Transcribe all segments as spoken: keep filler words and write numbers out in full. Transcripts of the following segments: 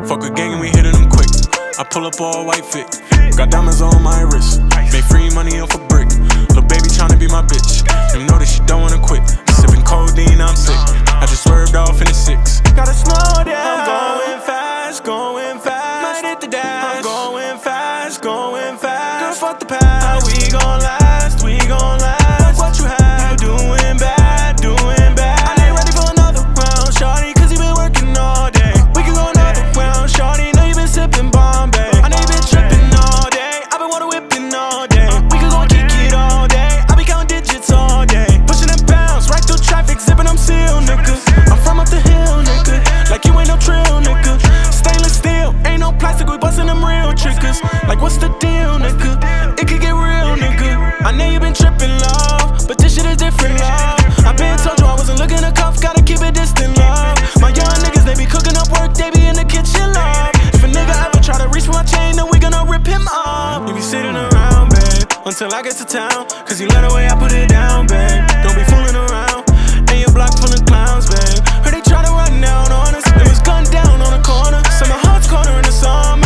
Fuck a gang and we hitting them quick. I pull up all white fit. Got diamonds on my wrist. Made free money off a brick. Little baby tryna be my bitch. You know that she don't wanna quit. Sippin codeine, I'm sick. I just swerved off in the six. Gotta slow down. I'm going fast, going fast. Might hit the dash. I'm going fast, going fast. Girl, fuck the past. We gon' last, we gon' last. What you have? You doing bad, doing bad. I ain't ready for another round, shorty, cause you been working all day. We can go another round, shorty. Know you been sippin' Bombay. I know you been trippin' all day. I been water whipping all day. We can go kick it all day. I be counting digits all day. Pushing them pounds right through traffic, zipping them seal, nigga. I'm from up the hill, nigga. Like you ain't no trill, nigga. Stainless steel, ain't no plastic, we bustin' them real triggers. Like what's the deal, nigga? It could get real, nigga. I know you been trippin', love, but this shit is different, love. I been told you I wasn't looking to cuff, gotta keep it distant, love. My young niggas, they be cooking up work, they be in the kitchen, love. If a nigga ever try to reach for my chain, then we gonna rip him up. You be sitting around, babe, until I get to town, cause you let away, I put it down, babe. Don't be fooling around, and your block full of clowns, babe. Heard they try to run down on us, it was gunned down on the corner, so my heart's corner in the summer.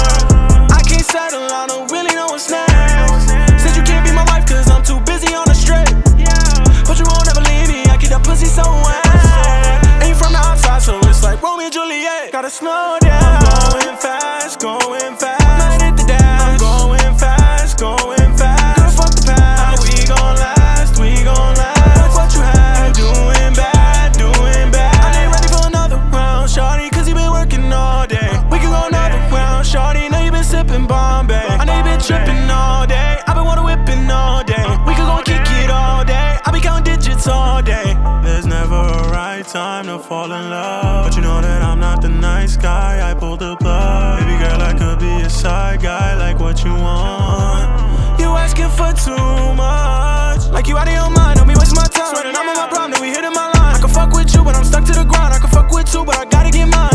I can't settle, I don't really know what's next. Said you can't be my wife cause I'm too busy on the strip. But you won't ever leave me, I keep that pussy so wet. Ain't from the outside, so it's like Romeo and Juliet. Gotta slow down. I'm going fast, going fast. Might hit the dash. I'm going fast, going fast. Girl, fuck the past. We gon' last, we gon' last. What you have? Doing bad, doing bad. I ain't ready for another round, shorty, cause you been working all day. We can go another round, shorty. Know you been sippin' Bombay. I know you been trippin' all day. I been water whipping all day. We can go kick it all day. I be counting digits all day. There's never a right time to fall in love, but you know that I'm not the nice guy. I pulled the plug. Baby girl, I could be a side guy. Like what you want. You asking for too much. Like you out of your mind. Don't be wasting my time. Swear that I'm on my prime. Then we hitting my line. I can fuck with you, but I'm stuck to the ground. I can fuck with you, but I gotta get mine.